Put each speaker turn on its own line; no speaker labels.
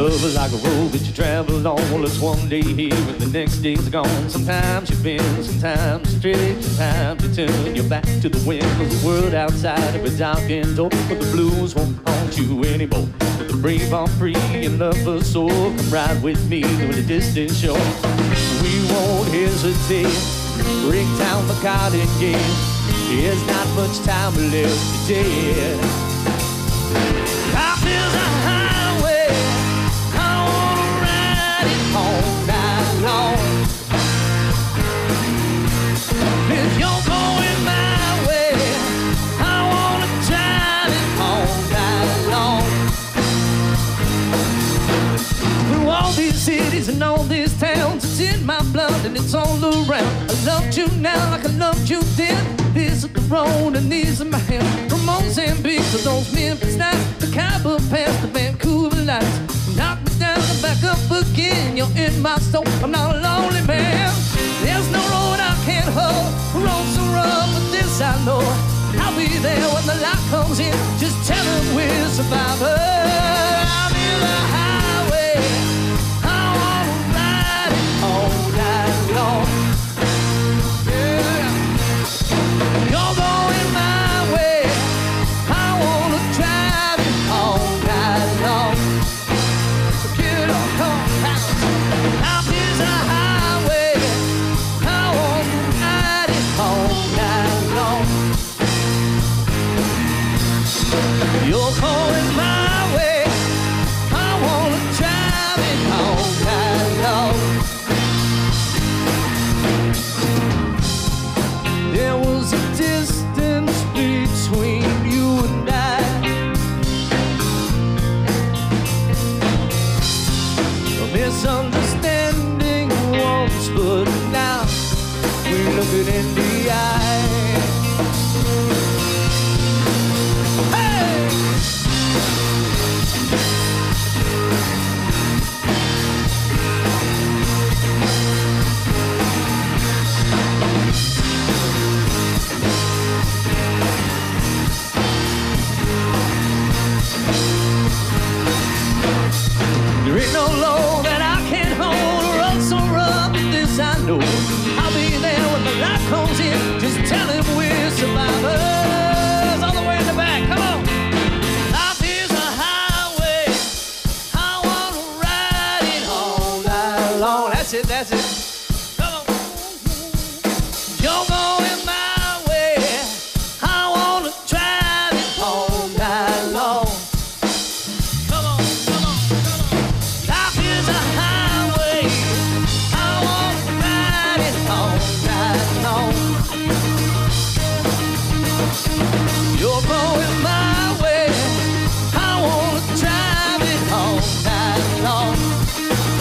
love is like a road that you travel on. Well, it's one day here and the next day's gone. Sometimes you bend, sometimes you stretch, sometimes you turn your back to the wind. There's a world outside of a darkened door, but the blues won't haunt you anymore. But the brave are free and love for soul. Come ride with me to the distant shore. We won't hesitate, break down the garden gate. There's not much time left today. Life is a highway, I wanna ride it all night long. If you're going my way, I wanna drive it all night long. Through all these cities and all these towns, it's in my blood and it's all around. I loved you now like I loved you then. This is the road and these are my hands. From Mozambique to those Memphis nights, the Cabo past the Vancouver lights. Knock me down and back up again. You're in my soul, I'm not a lonely man. There's no road I can't hold, road's so rough, but this I know. I'll be there when the light comes in. Just tell them we're survivors. I'm in the highway, I wanna ride it all night long. You're going my way, I wanna drive it all night long. So get on, come on. Life is a highway, I wanna ride it all night long. You're going my way, I wanna drive it all night long. There was a distance between you and I, a misunderstanding once, but now we're looking in the eye. Hey! There ain't no load that I can't hold, a road so rough, but this I know. I'll be there when the light comes in. Just tell him we're survivors. All the way in the back, come on. Life is a highway, I wanna ride it all night long. That's it, that's it. Come on. You're going my way, I wanna drive it all night long. Come on, come on, come on. Life is a highway, I wanna ride it all night long. You're going my way, I wanna drive it all night long.